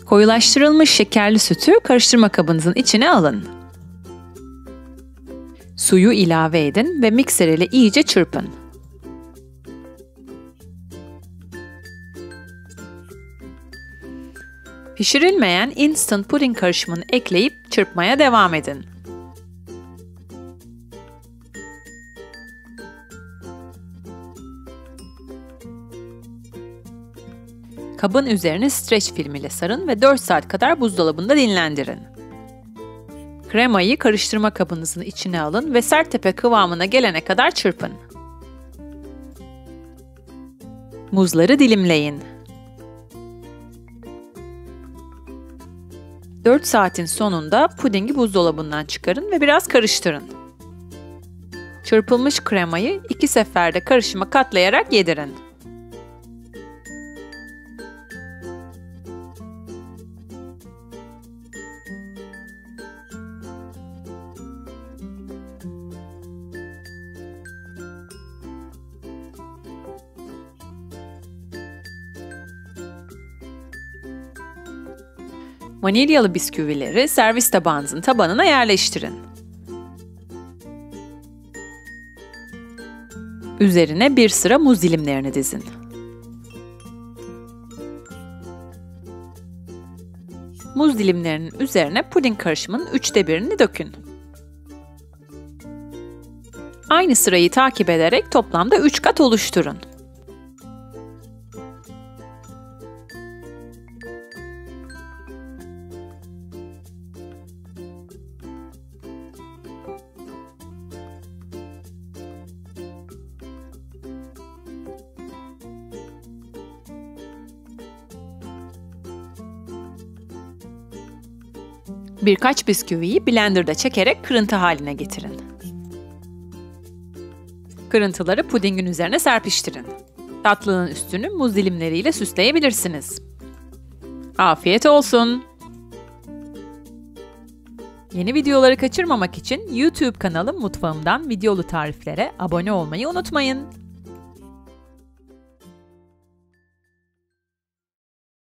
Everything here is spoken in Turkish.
Koyulaştırılmış şekerli sütü karıştırma kabınızın içine alın. Suyu ilave edin ve mikser ile iyice çırpın. Pişirilmeyen instant puding karışımını ekleyip çırpmaya devam edin. Kabın üzerine streç film ile sarın ve 4 saat kadar buzdolabında dinlendirin. Kremayı karıştırma kabınızın içine alın ve sertepe kıvamına gelene kadar çırpın. Muzları dilimleyin. 4 saatin sonunda pudingi buzdolabından çıkarın ve biraz karıştırın. Çırpılmış kremayı 2 seferde karışıma katlayarak yedirin. Vanilyalı bisküvileri servis tabağınızın tabanına yerleştirin. Üzerine bir sıra muz dilimlerini dizin. Muz dilimlerinin üzerine puding karışımının 1/3'ünü dökün. Aynı sırayı takip ederek toplamda 3 kat oluşturun. Birkaç bisküviyi blenderda çekerek kırıntı haline getirin. Kırıntıları pudingin üzerine serpiştirin. Tatlının üstünü muz dilimleriyle süsleyebilirsiniz. Afiyet olsun! Yeni videoları kaçırmamak için YouTube kanalım Mutfağımdan videolu tariflere abone olmayı unutmayın.